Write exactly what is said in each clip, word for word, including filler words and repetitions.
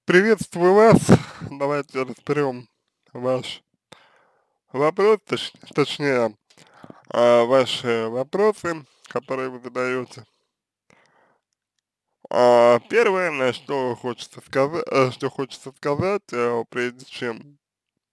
Приветствую вас. Давайте разберем ваш вопрос, точ- точнее, а, ваши вопросы, которые вы задаете. А, первое, на что хочется сказать, что хочется сказать, э, прежде чем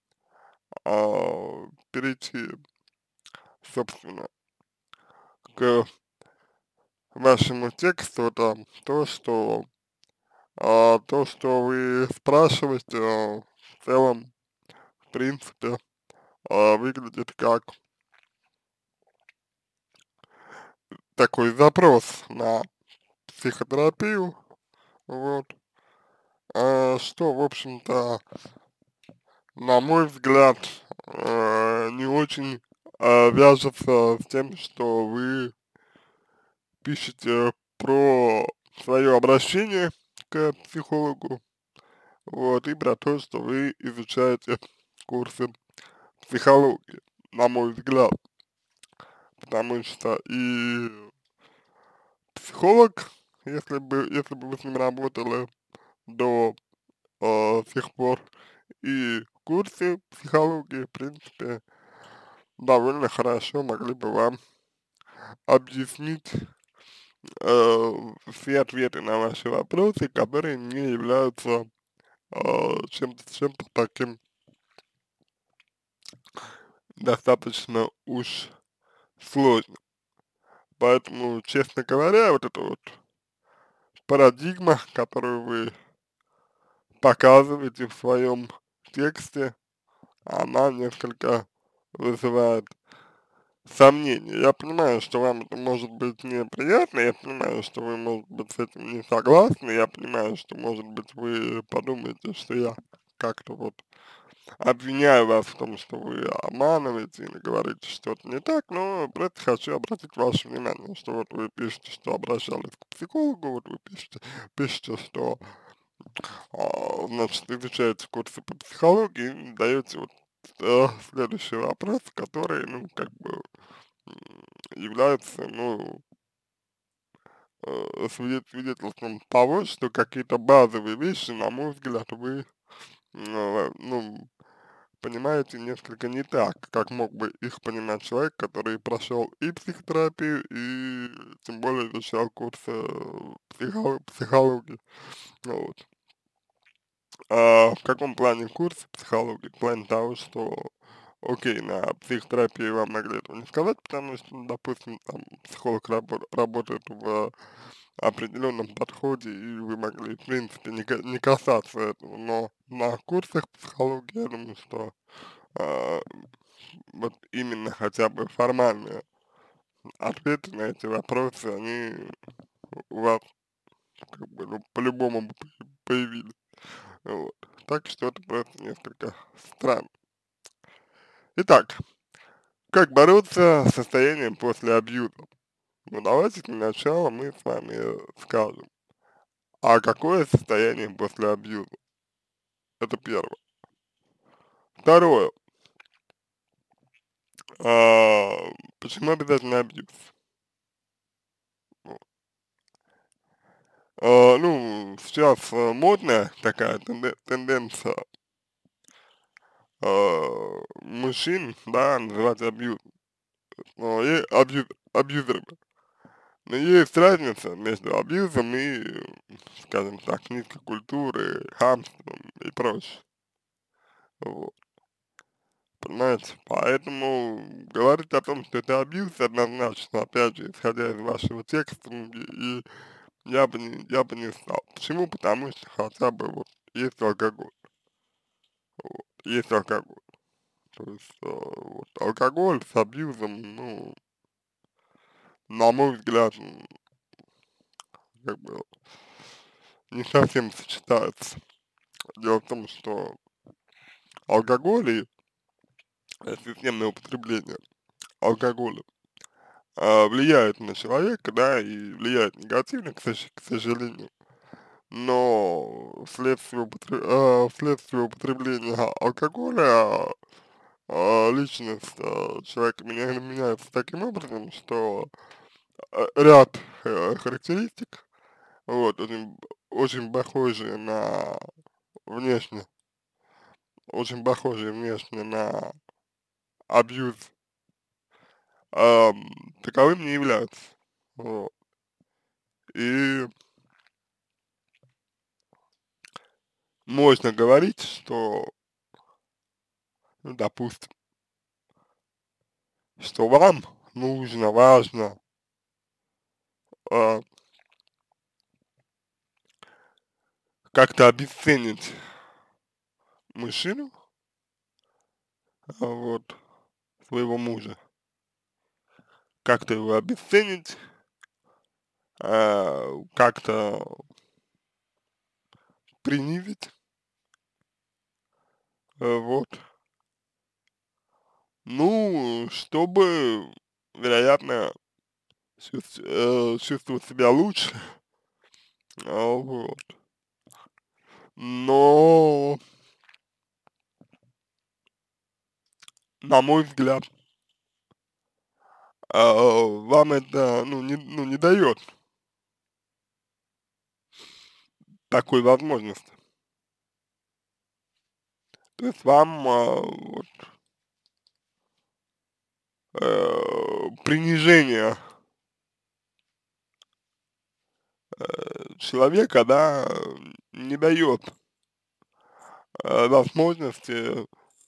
а, перейти, собственно, к вашему тексту, это то, что а, то, что вы спрашиваете, а, в целом, в принципе, а, выглядит как такой запрос на психотерапию, вот, а, что, в общем-то, на мой взгляд, э, не очень э, вяжется с тем, что вы пишете про свое обращение к психологу, вот, и про то, что вы изучаете курсы психологии, на мой взгляд, потому что и психолог, если бы, если бы вы с ним работали до э, сих пор, и курсы психологии, в принципе, довольно хорошо могли бы вам объяснить э, все ответы на ваши вопросы, которые не являются э, чем-то чем-то таким достаточно уж сложным. Поэтому, честно говоря, вот эта вот парадигма, которую вы показываете в своем тексте, она несколько вызывает сомнения. Я понимаю, что вам это может быть неприятно, я понимаю, что вы, может быть, с этим не согласны, я понимаю, что, может быть, вы подумаете, что я как-то вот обвиняю вас в том, что вы обманываете или говорите что-то не так, но просто хочу обратить ваше внимание, что вот вы пишете, что обращались к психологу, вот вы пишете, пишете, что, а, значит, изучаете курсы по психологии, и даете вот э, следующий вопрос, который, ну, как бы м, является, ну, э, свидет- свидетельством того, что какие-то базовые вещи, на мой взгляд, вы, ну, ну, понимаете несколько не так, как мог бы их понимать человек, который прошел и психотерапию, и тем более изучал курсы э, психо- психологии. Вот. А в каком плане курс психологии? В плане того, что, окей, на психотерапии вам могли этого не сказать, потому что, ну, допустим, там психолог рабо- работает в определенном подходе, и вы могли, в принципе, не, ка- не касаться этого, но на курсах психологии, я думаю, что а, вот именно хотя бы формальные ответы на эти вопросы, они у вас как бы, ну, по-любому бы появились. Вот. Так что это просто несколько странно. Итак, как бороться с состоянием после абьюза? Ну, давайте для начала мы с вами скажем, а какое состояние после абьюза? Это первое. Второе. А, почему обязательно абьюз? Вот. А, ну, сейчас э, модная такая тенде- тенденция а, мужчин, да, называть абьюз, но и абью, абьюзерами. Но есть разница между абьюзом и, скажем так, низкой культурой, хамством и прочее. Вот. Понимаете? Поэтому говорить о том, что это абьюз, однозначно, опять же, исходя из вашего текста, м, и, и я бы не, я бы не стал. Почему? Потому что хотя бы вот есть алкоголь. Вот, есть алкоголь. То есть э, вот, алкоголь с абьюзом, ну, на мой взгляд, м, как бы не совсем сочетается. Дело в том, что алкоголь и э, системное употребление алкоголя а, влияет на человека, да, и влияет негативно, к, сож- к сожалению. Но вследствие, употре- а, вследствие употребления а- алкоголя а, личность а, человека меня- меняется таким образом, что а, ряд э, характеристик, вот, очень, очень похожие на внешне, очень похожие внешне на абьюз, ам, таковым не являются. Вот. И можно говорить, что, ну, допустим, что вам нужно, важно, а, как-то обесценить мужчину, а, вот, своего мужа, как-то его обесценить, а, как-то принизить, э, вот. Ну, чтобы, вероятно, чувств э, чувствовать себя лучше, а, вот. Но, на мой взгляд, а, вам это, ну, не ну, не дает такой возможности. То есть вам, а, вот, э, принижение, э, человека, да, не дает, э, возможности,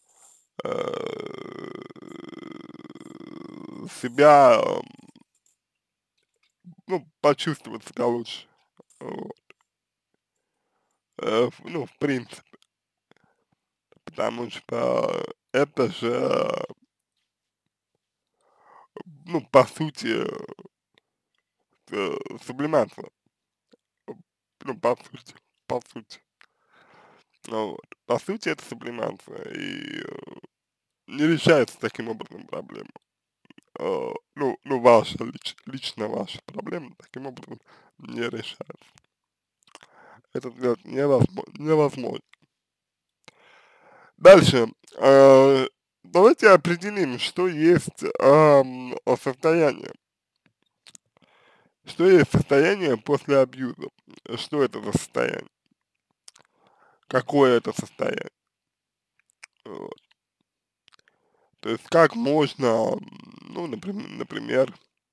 э, себя, ну, почувствовать себя лучше. Вот. Э, в ну, в принципе, потому что это же, ну, по сути, э, сублимация. Ну, по сути, по сути. Ну вот. По сути, это сублимация, и, э, не решается таким образом проблема. Э, ну ну, ваша, лич лично ваша проблема таким образом не решается. Это сделать невозмо невозможно. Дальше, э, давайте определим, что есть, ам, состояние. Что есть состояние после абьюза? Что это за состояние? Какое это состояние? Вот. То есть как можно, ну, наприм например,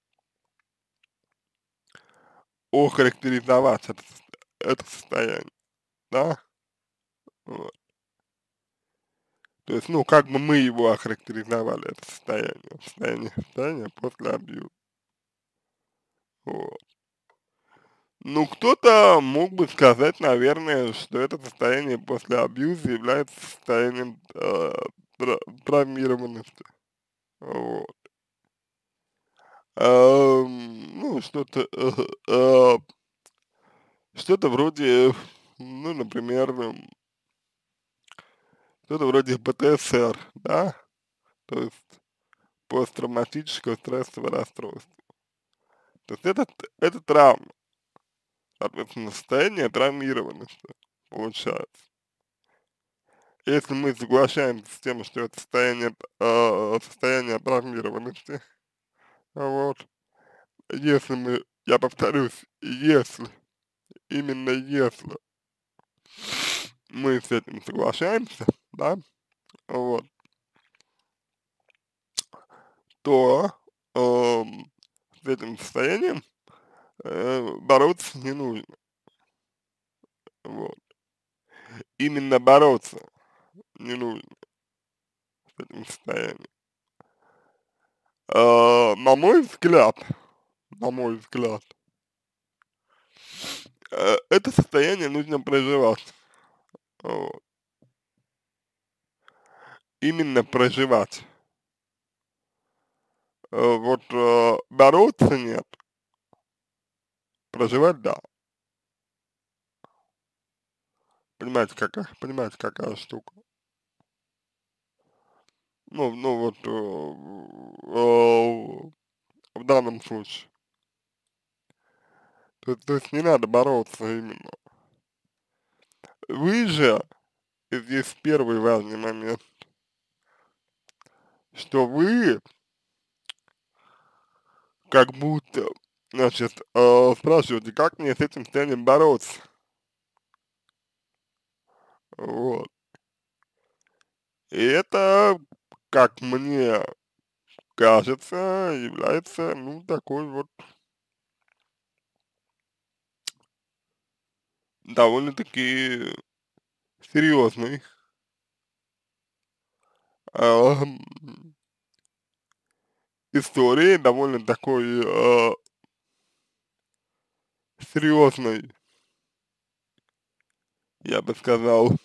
охарактеризовать это сос это состояние, да? Вот. То есть, ну, как бы мы его охарактеризовали, это состояние, состояние состояние после абьюза. Вот. Ну, кто-то мог бы сказать, наверное, что это состояние после абьюза является состоянием, э, тра травмированности. Вот. Ам, ну, что-то, э, э, что-то вроде, ну, например, м, что-то вроде P T S R, да, то есть посттравматического стрессового расстройства. То есть это, т- это травма, соответственно, состояние травмированности получается. Если мы соглашаемся с тем, что это состояние, э, состояние травмированности, вот, если мы, я повторюсь, если, именно если мы с этим соглашаемся, да, вот, то, эм, с этим состоянием, э, бороться не нужно, вот. Именно бороться не нужно с этим состоянием. Э, на мой взгляд, на мой взгляд, э, это состояние нужно проживать, вот. Именно проживать. Э, вот, э, бороться нет, проживать да. Понимаете, какая, понимаете, какая штука. Ну, ну вот, э, э, в данном случае. То, то есть не надо бороться именно. Вы же, и здесь первый важный момент, что вы как будто, значит, э, спрашиваете, как мне с этим состоянием бороться. Вот. И это, как мне кажется, является, ну, такой вот довольно-таки серьезной, ам, историей, довольно такой, э, серьезной, я бы сказал,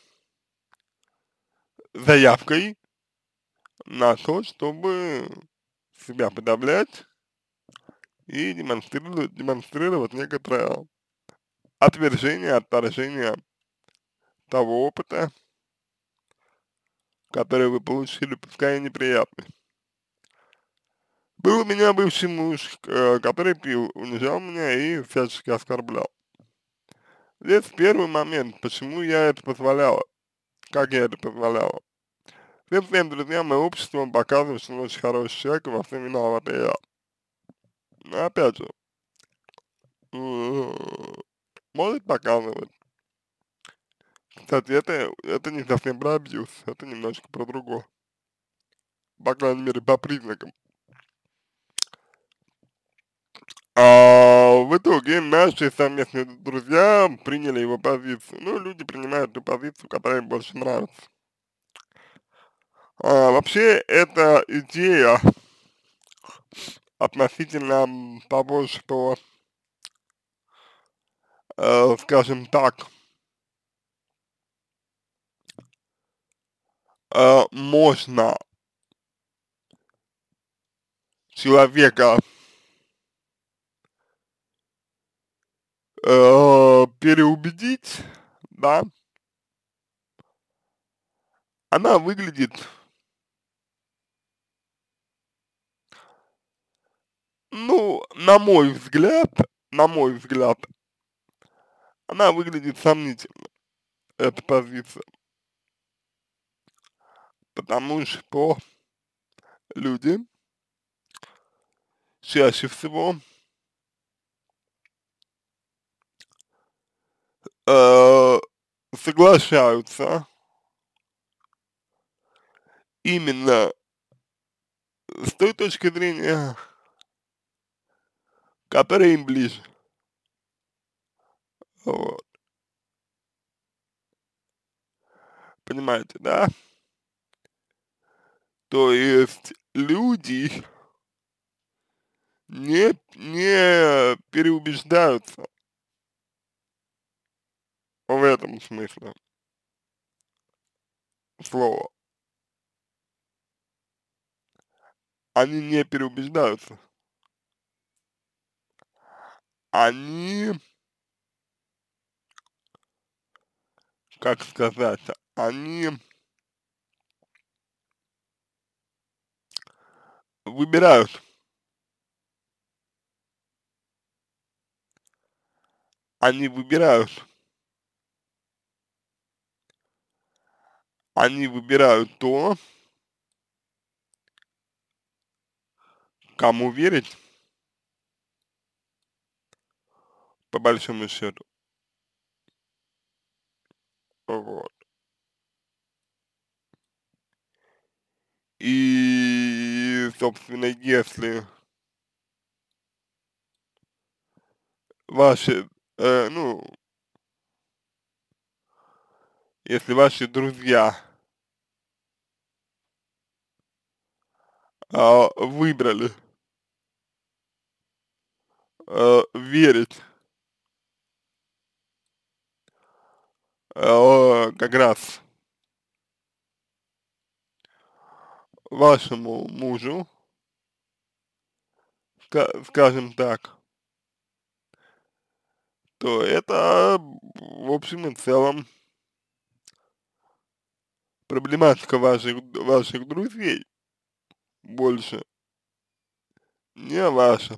заявкой на то, чтобы себя подавлять и демонстрировать, демонстрировать некоторое отвержение, отторжение того опыта, который вы получили, пускай и неприятный. Был у меня бывший муж, э, который пил, унижал меня и всячески оскорблял. Здесь первый момент, почему я это позволяла, как я это позволяла. Всем своим друзьям и обществу показываю, что он очень хороший человек, и во всем виновата я. Но опять же, м, может показывать. Кстати, это, это не совсем про абьюз, это немножко про другое. По крайней мере, по признакам. А в итоге наши совместные друзья приняли его позицию. Ну, люди принимают ту позицию, которая им больше нравится. А, вообще, эта идея относительно м, того, что, э, скажем так, э, можно человека э, переубедить, да, она выглядит, ну, на мой взгляд, на мой взгляд, она выглядит сомнительно, эта позиция, потому что люди чаще всего э, соглашаются именно с той точки зрения, которая им ближе. Вот. Понимаете, да? То есть люди не, не переубеждаются в этом смысле слова. Они не переубеждаются. Они, как сказать, они выбирают, они выбирают, они выбирают то, кому верить, по большому счету. Вот. И, собственно, если ваши, э, ну, если ваши друзья а, выбрали э, верить э, как раз вашему мужу, ска- скажем так, то это в общем и целом проблематика ваших, ваших друзей больше, не ваша.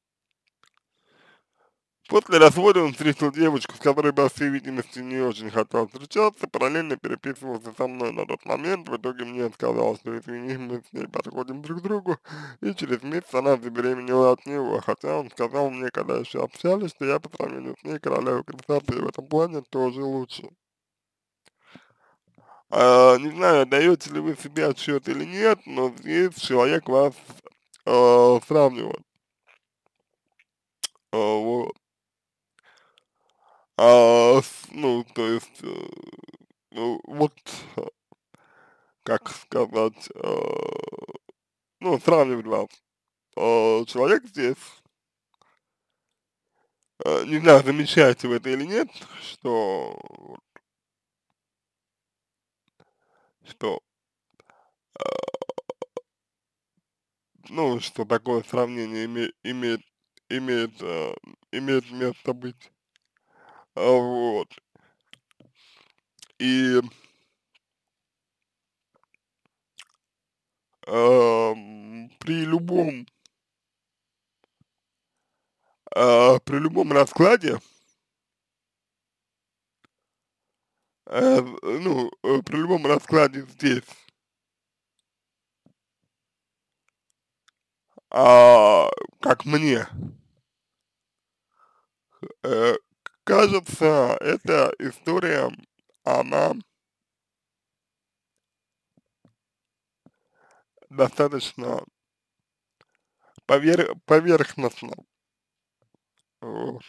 После развода он встретил девочку, с которой, по всей видимости, не очень хотел встречаться, параллельно переписывался со мной на тот момент, в итоге мне сказал, что извини, мы с ней подходим друг к другу, и через месяц она забеременела от него, хотя он сказал мне, когда еще общались, что я по сравнению с ней королева красоты, и в этом плане тоже лучше. А, не знаю, отдаете ли вы себе отчет или нет, но здесь человек вас э, сравнивает. А, вот. А, с- ну, то есть, э, ну, вот, э, как сказать, э, ну, сравнивать вас. Э, человек здесь, э, не знаю, замечаете вы это или нет, что, что, ну, что такое сравнение име, имеет, имеет, э, имеет место быть. А, вот. И эм, при любом, э, при любом раскладе, э, ну, э, при любом раскладе здесь, а, как мне э, кажется, эта история, она достаточно повер поверхностна. Вот.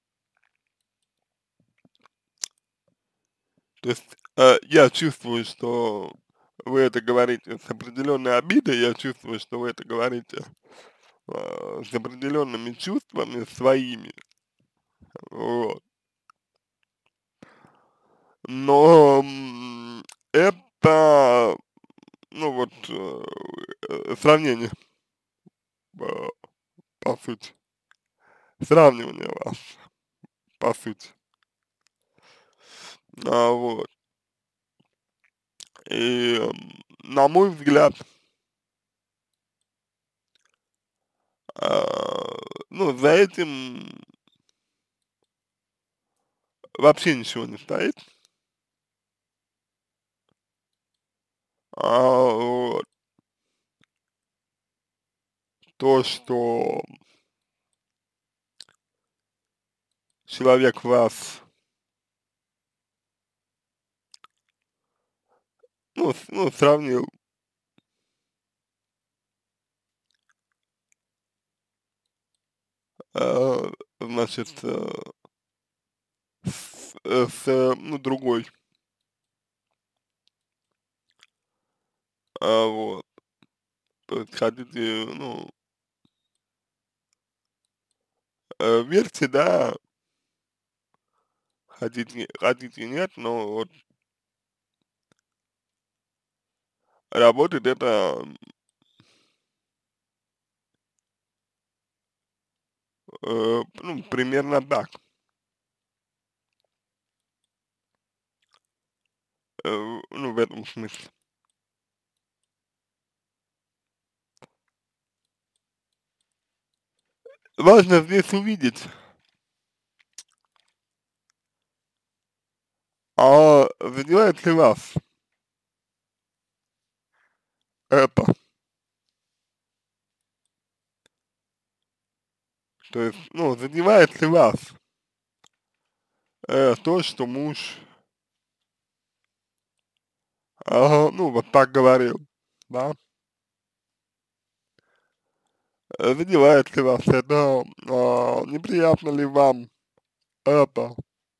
То есть э, я чувствую, что вы это говорите с определенной обидой, я чувствую, что вы это говорите э, с определенными чувствами своими. Вот. Но м, это, ну вот, э, э, сравнение, э, по сути, сравнивание вас, по сути. А, вот. И, м, на мой взгляд, а, ну, за этим вообще ничего не стоит. А, вот. То, что человек вас, ну, с ну, сравнил, э, значит, э, с, э, с, э, ну, другой, а, вот. То есть хотите, ну, э, верьте, да, хотите, хотите нет, но вот работает это, э, ну, примерно так, э, ну, в этом смысле. Важно здесь увидеть, а задевает ли вас это, то есть, ну, задевает ли вас э, то, что муж, ага, ну, вот так говорил, да, Э, задевает ли вас это, а, неприятно ли вам это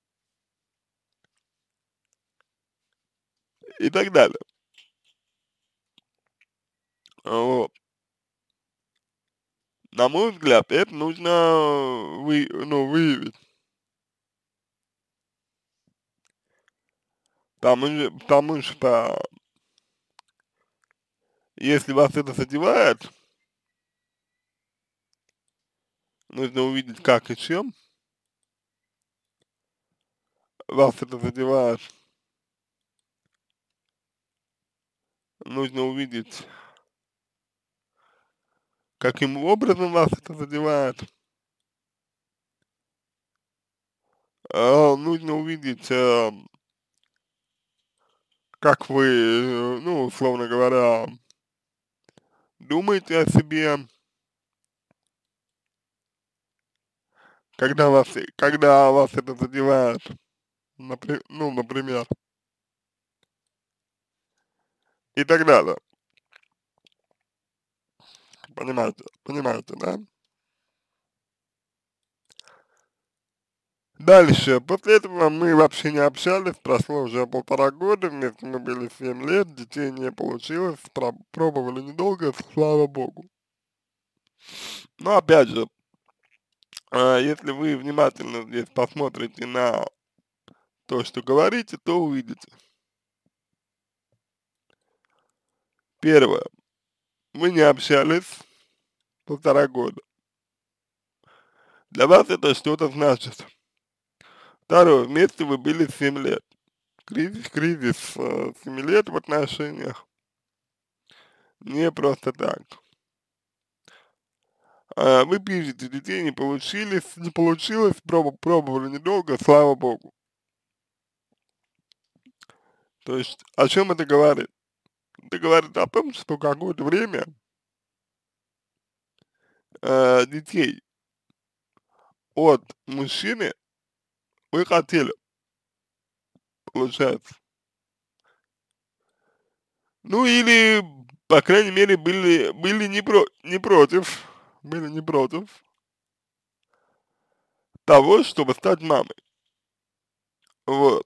и так далее. Вот. На мой взгляд, это нужно вы, ну, выявить, потому, же- потому что если вас это задевает, нужно увидеть, как и чем вас это задевает, нужно увидеть, каким образом вас это задевает, а, нужно увидеть, э, как вы, э, ну, условно говоря, думаете о себе, когда вас, когда вас это задевает, напри- ну, например. и так далее. Понимаете, понимаете, да? Дальше, после этого мы вообще не общались, прошло уже полтора года, вместе мы были семь лет, детей не получилось, про- пробовали недолго, слава богу. Но опять же, а, если вы внимательно здесь посмотрите на то, что говорите, то увидите. Первое. Вы не общались полтора года. Для вас это что-то значит. Второе. Вместе вы были семь лет. Кризис, кризис э, семи лет в отношениях не просто так. А, вы пишете, детей не получились, не получилось, пробу, пробовали недолго, слава богу. То есть, о чем это говорит? Это говорит о том, что какое-то время э, детей от мужчины вы хотели, получается. Ну или, по крайней мере, были, были не, про, не против, были не против того, чтобы стать мамой. Вот.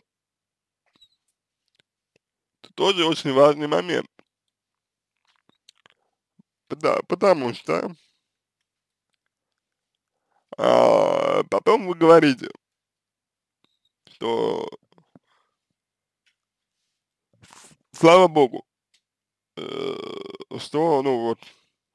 Это тоже очень важный момент. Потому, потому что а, потом вы говорите, что слава богу, э, что, ну вот,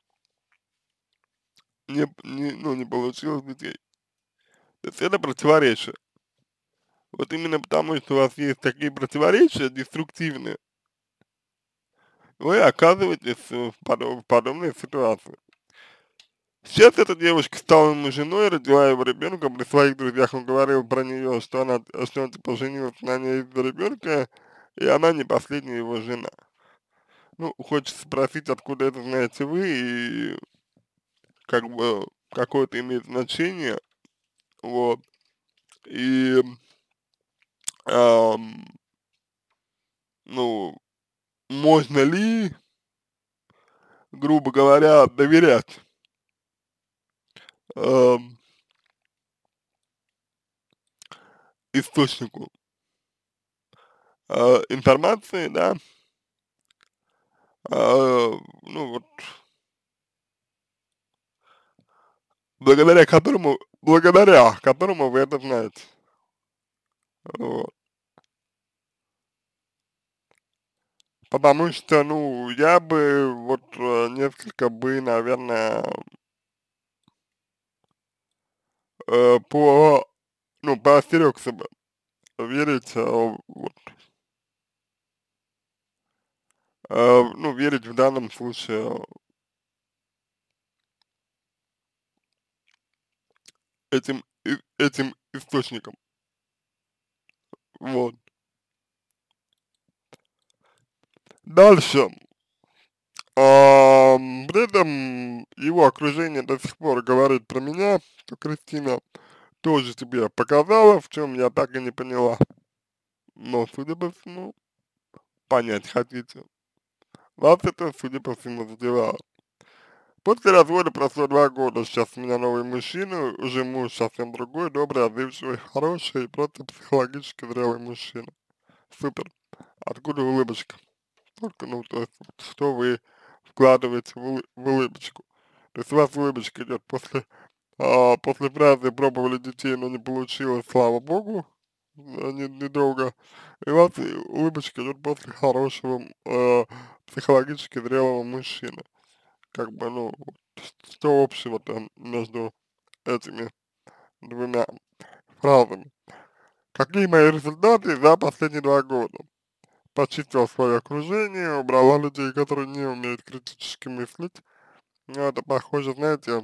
не, не, ну, не получилось детей. То есть это противоречие. Вот именно потому, что у вас есть такие противоречия деструктивные, вы оказываетесь в, подоб, в подобной ситуации. Сейчас эта девушка стала ему женой, родила его ребенка, при своих друзьях он говорил про нее, что она, что он типа женился на ней из-за ребенка, и она не последняя его жена. Ну, хочется спросить, откуда это знаете вы, и как бы какое это имеет значение, вот, и, ам, ну, можно ли, грубо говоря, доверять ам, источнику а, информации, да, а, ну вот, благодаря которому, благодаря которому вы это знаете. Вот. Потому что, ну, я бы вот э, несколько бы, наверное, э, по, ну, поостерегся бы верить, э, вот, э, ну, верить в данном случае этим, и- этим источникам. Вот. Дальше. Ам, при этом его окружение до сих пор говорит про меня, что Кристина тоже тебе показала, в чем я так и не поняла. Но, судя по всему, понять хотите. Вас это, судя по всему, задевало. После развода прошло два года, сейчас у меня новый мужчина, уже муж совсем другой, добрый, отзывчивый, хороший и просто психологически зрелый мужчина. Супер. Откуда улыбочка? Только, ну, то есть, вот что вы вкладываете в, улы- в улыбочку? То есть у вас улыбочка идет после, а, после фразы «пробовали детей, но не получилось, слава богу», э, не- недолго, и у вас и улыбочка идет после хорошего, э, психологически зрелого мужчины. Как бы, ну, вот что общего-то между этими двумя фразами? Какие мои результаты за последние два года? Почистила свое окружение, убрала людей, которые не умеют критически мыслить. Ну, это похоже, знаете,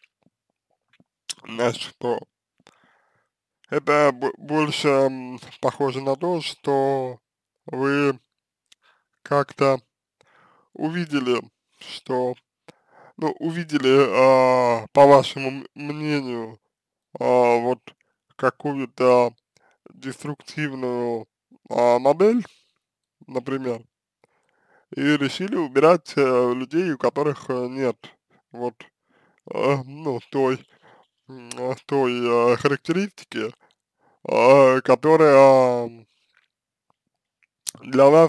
на что? Это бо- больше м, похоже на то, что вы как-то увидели, что, ну, увидели, а, по вашему м- мнению, а, вот какую-то деструктивную а, модель, например, и решили убирать э, людей, у которых э, нет вот, э, ну, той, м, э, той э, характеристики, э, которая м, для вас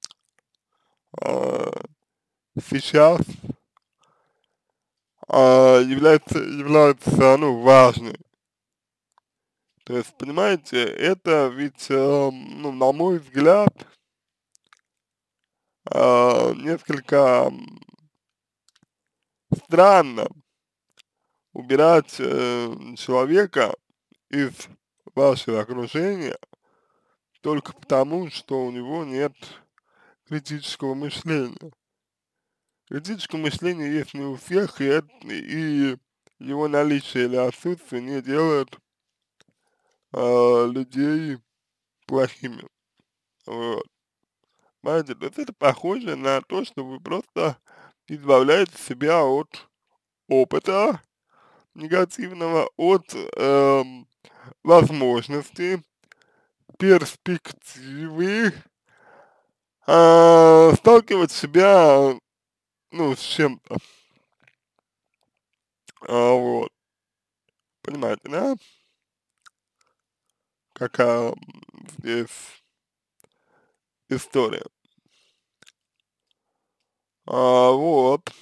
э, сейчас э, является, является, ну, важной. То есть, понимаете, это ведь, э, ну, на мой взгляд, э, несколько м, странно убирать э, человека из вашего окружения только потому, что у него нет критического мышления. Критическое мышление есть не у всех, и, это, и его наличие или отсутствие не делает э, людей плохими. Вот. Понимаете, то есть это похоже на то, что вы просто избавляете себя от опыта негативного, от эм, возможности, перспективы а, сталкивать себя, ну, с чем-то. А, вот. Понимаете, да? Какая м, здесь история. А, вот.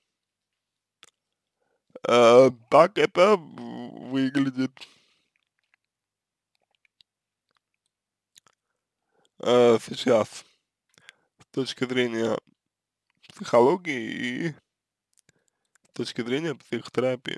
А, так это в- выглядит а, сейчас с точки зрения психологии и с точки зрения психотерапии.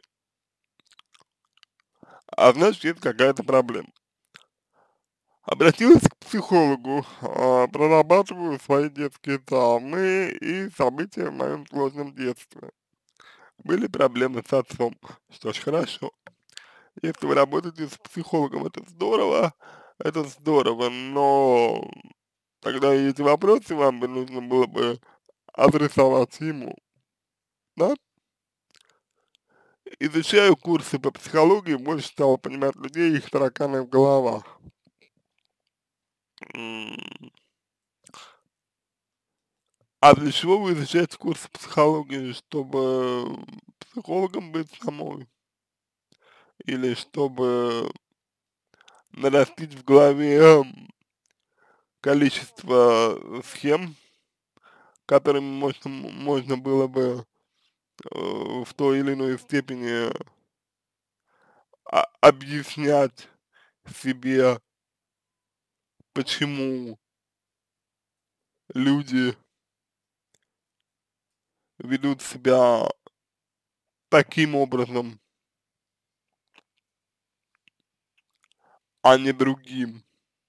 А значит, есть какая-то проблема. Обратилась к психологу, а, прорабатываю свои детские травмы и события в моем сложном детстве. Были проблемы с отцом. Что ж, хорошо. Если вы работаете с психологом, это здорово, это здорово, но тогда и эти вопросы вам бы нужно было бы адресовать ему, да? Изучаю курсы по психологии, больше стал понимать людей и их тараканы в головах. М, А для чего вы изучаете курсы психологии? Чтобы психологом быть самой? Или чтобы нарастить в голове м, количество схем, которыми можно, можно было бы э, в той или иной степени а- объяснять себе, почему люди ведут себя таким образом, а не другим.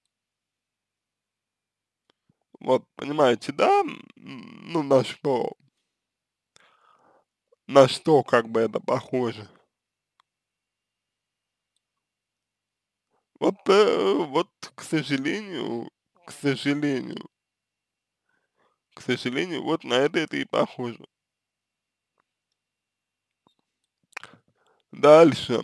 Вот, понимаете, да? М, Ну, на что, на что как бы это похоже? Вот, э, вот, к сожалению, к сожалению, к сожалению, вот на это это и похоже. Дальше.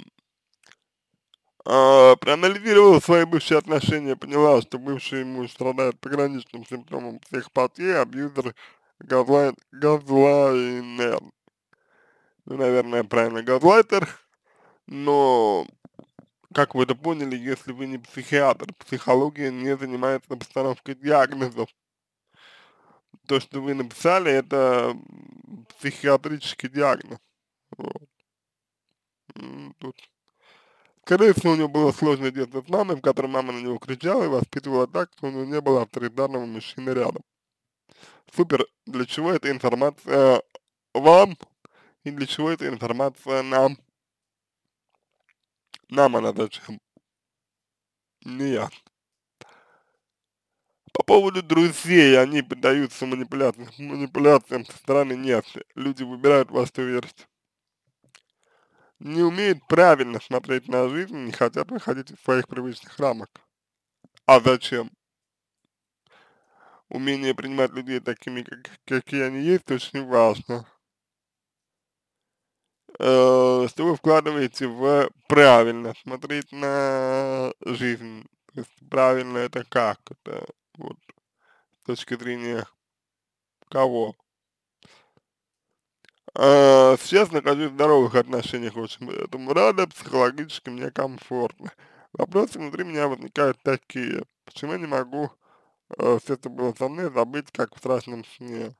А, проанализировала свои бывшие отношения, поняла, что бывший муж страдает пограничным симптомом психопатии, абьюзер, газлайт, газлайнер. Ну, наверное, правильно, газлайтер, но, как вы это поняли, если вы не психиатр, психология не занимается постановкой диагнозов. То, что вы написали, это м, психиатрический диагноз. Вот. М, Тут скорее всего, у него было сложное детство с мамой, в котором мама на него кричала и воспитывала так, что у него не было авторитарного мужчины рядом. Супер, для чего эта информация вам и для чего эта информация нам? Нам она зачем? Не я. По поводу друзей, они поддаются манипуляциям, манипуляциям со стороны нет. Люди выбирают во что верить. Не умеют правильно смотреть на жизнь, не хотят выходить из своих привычных рамок. А зачем? Умение принимать людей такими, как, какие они есть, очень важно. Э, что вы вкладываете в правильно смотреть на жизнь? То есть правильно это как? Это вот с точки зрения кого. А, сейчас нахожусь в здоровых отношениях, очень этому рада, психологически мне комфортно. Вопросы внутри меня возникают такие: почему я не могу э, все, что было со мной, забыть, как в страшном сне?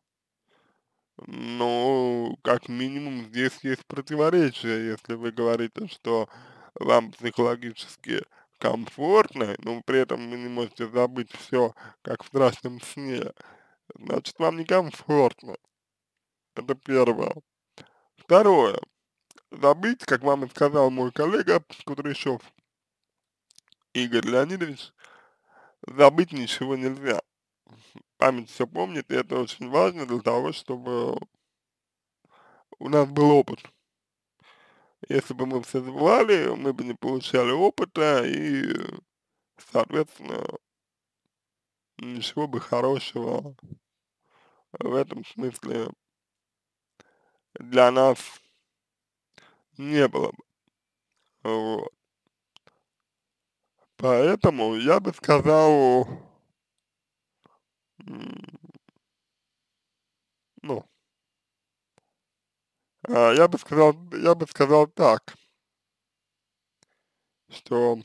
Ну, как минимум, здесь есть противоречие, если вы говорите, что вам психологически комфортно, но при этом вы не можете забыть все, как в страшном сне, значит, вам некомфортно. Это первое. Второе. Забыть, как вам и сказал мой коллега Кудряшов Игорь Леонидович, забыть ничего нельзя. Память все помнит, и это очень важно для того, чтобы у нас был опыт. Если бы мы все забывали, мы бы не получали опыта, и, соответственно, ничего бы хорошего в этом смысле для нас не было бы. Вот. Поэтому я бы сказал, м, ну, а, я бы сказал, я бы сказал так, что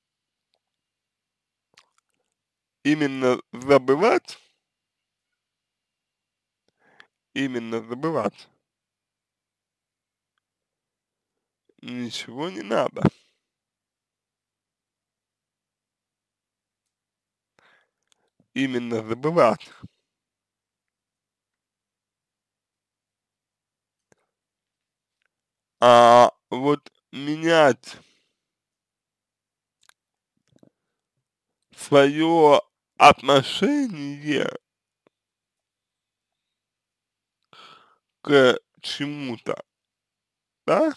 именно забывать, именно забывать ничего не надо. Именно забывать. А вот менять свое отношение к чему-то, да,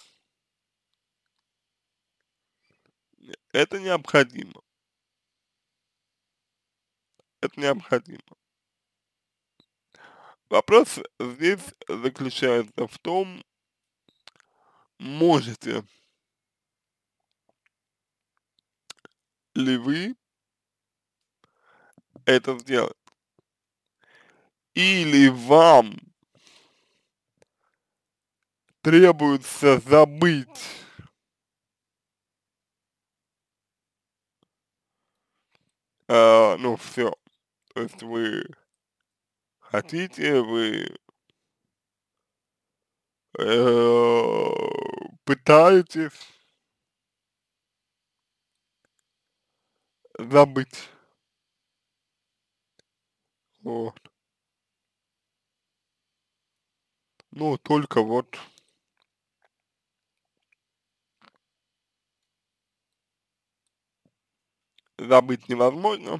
это необходимо. Это необходимо. Вопрос здесь заключается в том, можете ли вы это сделать, или вам требуется забыть, э, ну, все. То есть вы хотите, вы э, пытаетесь забыть. Вот. Ну, только вот забыть невозможно,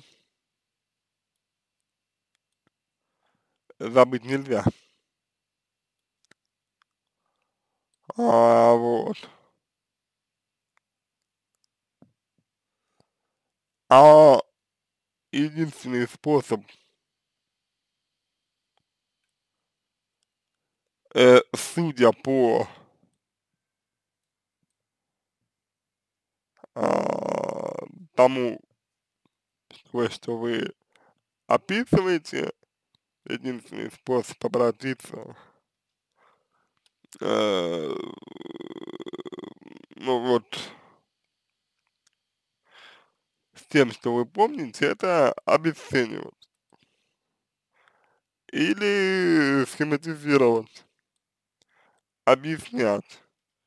забыть нельзя. А, вот. А единственный способ, э, судя по а, тому, что, что вы описываете, единственный способ обратиться, э, ну вот, с тем, что вы помните, это обесценивать или схематизировать, объяснять,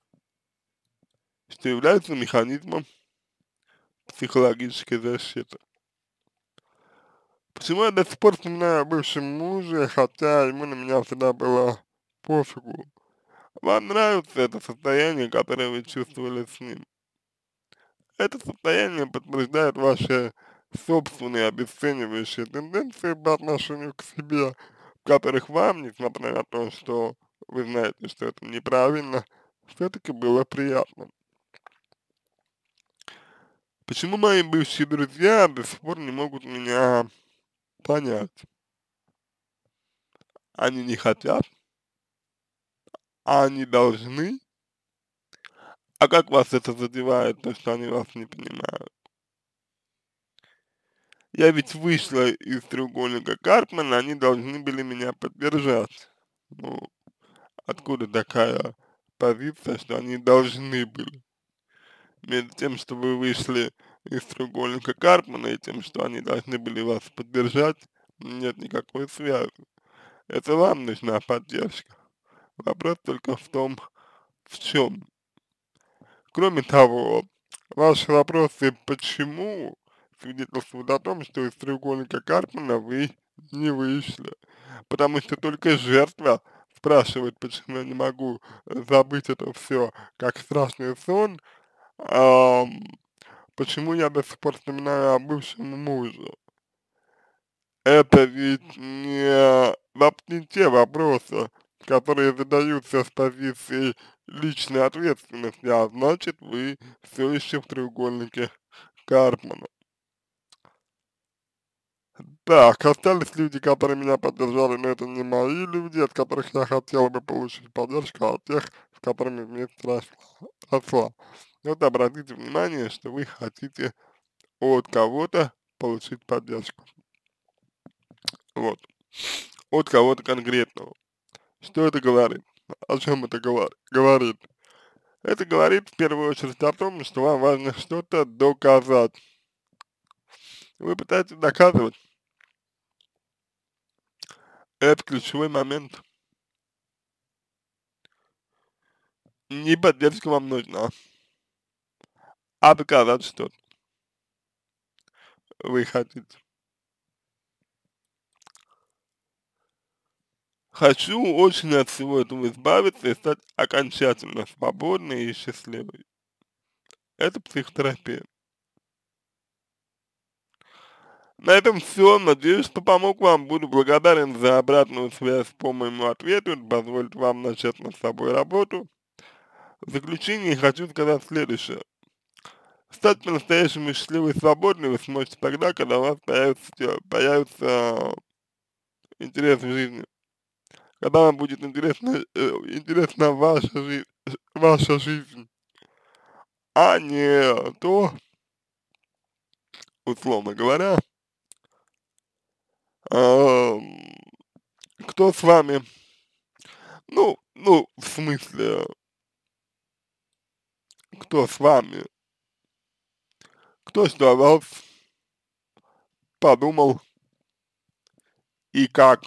что является механизмом психологической защиты. Почему я до сих пор вспоминаю о бывшем муже, хотя ему на меня всегда было пофигу? Вам нравится это состояние, которое вы чувствовали с ним? Это состояние подтверждает ваши собственные обесценивающие тенденции по отношению к себе, в которых вам, несмотря на то, что вы знаете, что это неправильно, все-таки было приятно. Почему мои бывшие друзья до сих пор не могут меня понять? Они не хотят, а они должны. А как вас это задевает, то, что они вас не понимают? Я ведь вышла из треугольника Карпмана, они должны были меня поддержать. Ну, откуда такая позиция, что они должны были? Между тем, что вы вышли из треугольника Карпмана и тем, что они должны были вас поддержать, нет никакой связи. Это вам нужна поддержка. Вопрос только в том, в чем. Кроме того, ваши вопросы «почему» свидетельствуют о том, что из треугольника Карпмана вы не вышли. Потому что только жертва спрашивает, почему я не могу забыть это все как страшный сон, ам, почему я до сих пор вспоминаю о бывшем муже. Это ведь не, воп- не те вопросы, которые задаются с позиции личной ответственности, а значит вы все еще в треугольнике Карпмана. Так, остались люди, которые меня поддержали, но это не мои люди, от которых я хотел бы получить поддержку, а от тех, с которыми вместе росла. росла. Вот обратите внимание, что вы хотите от кого-то получить поддержку. Вот. От кого-то конкретного. Что это говорит? О чем это говор- говорит? Это говорит в первую очередь о том, что вам важно что-то доказать. Вы пытаетесь доказывать. Это ключевой момент. Не поддержка вам нужна, а доказать что-то вы хотите. Хочу очень от всего этого избавиться и стать окончательно свободной и счастливой. Это психотерапия. На этом все. Надеюсь, что помог вам. Буду благодарен за обратную связь по моему ответу. Это позволит вам начать над собой работу. В заключение хочу сказать следующее. Стать по-настоящему счастливой и свободной вы сможете тогда, когда у вас появится, те- появится интерес в жизни. Когда вам будет интересна, э, интересна ваша, жи- ваша жизнь, а не то, условно говоря, ам, кто с вами, ну, ну, в смысле, кто с вами, кто что о вас подумал и как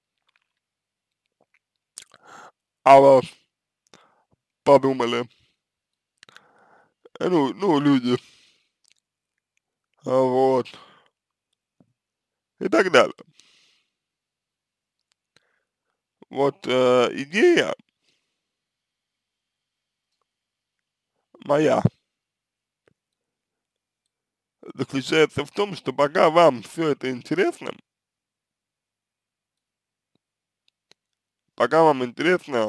о вас подумали, э, ну, ну, люди, а вот, и так далее. Вот э, идея моя заключается в том, что пока вам все это интересно, пока вам интересно,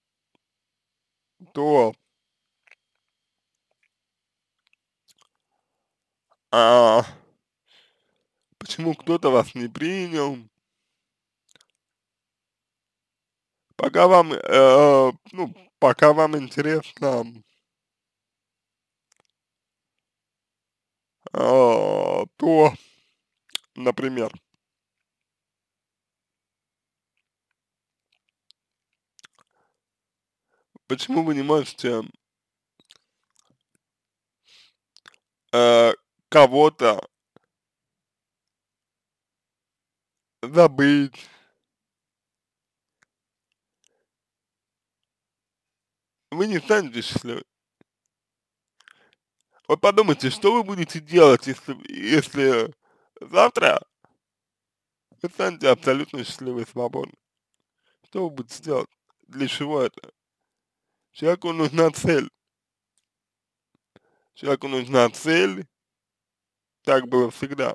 то а, почему кто-то вас не принял, пока вам, э, ну, пока вам интересно, а, то, например, почему вы не можете э, кого-то забыть, вы не станете счастливы. Вот подумайте, что вы будете делать, если, если завтра вы станете абсолютно счастливы и свободны. Что вы будете делать? Для чего это? Человеку нужна цель. Человеку нужна цель, так было всегда.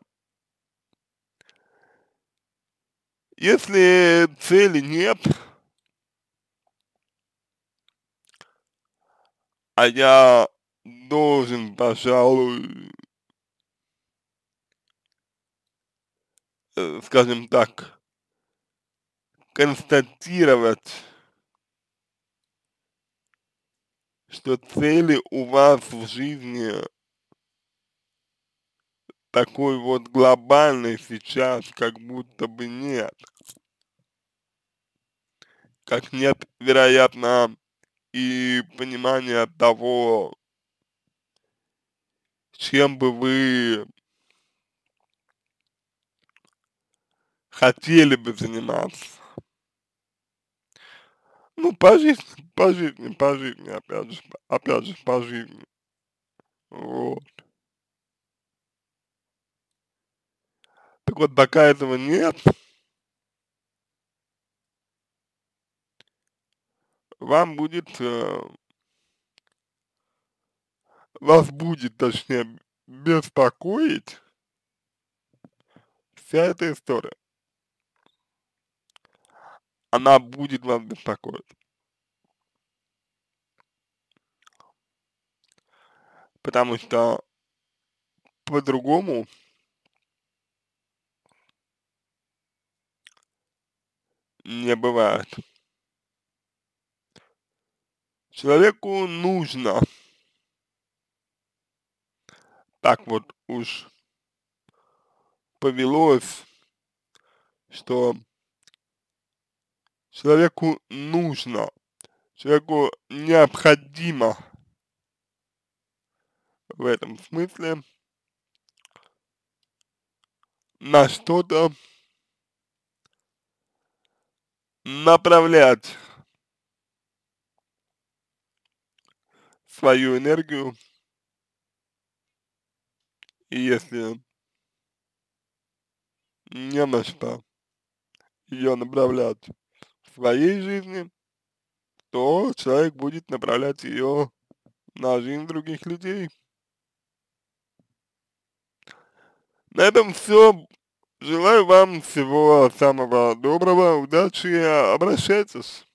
Если цели нет, а я должен, пожалуй, э, скажем так, констатировать, что цели у вас в жизни такой вот глобальной сейчас как будто бы нет. Как нет, вероятно, и понимания того, чем бы вы хотели бы заниматься. Ну, по жизни, по жизни, по жизни, опять же, опять же, по жизни. Вот. Так вот, пока этого нет, вам будет, э, вас будет, точнее, беспокоить вся эта история. Она будет вас беспокоить. Потому что по-другому не бывает. Человеку нужно, так вот уж повелось, что человеку нужно, человеку необходимо в этом смысле на что-то направлять свою энергию, и если не на что ее направлять в своей жизни, то человек будет направлять ее на жизнь других людей. На этом все. Желаю вам всего самого доброго, удачи, обращайтесь.